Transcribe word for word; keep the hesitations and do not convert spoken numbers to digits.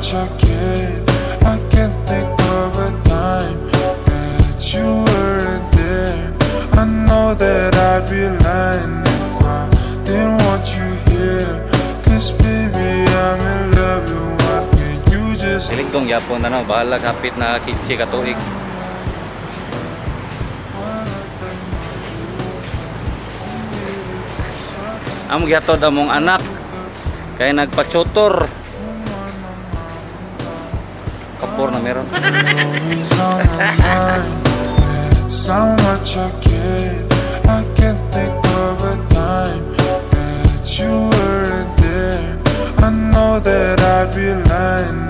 much I cared. I can't think of a time that you weren't there. I know that I'd be lying if I didn't want you here. Cause baby, I'm in love, and why can't you just Siligtong yapon na no, bahala kapit na kitsi katuig. Amo gyatod among anak kay nagpa-tutor. Kapor na meron. So much I cared. I can't think of a time that you weren't there. I know that I'd be lying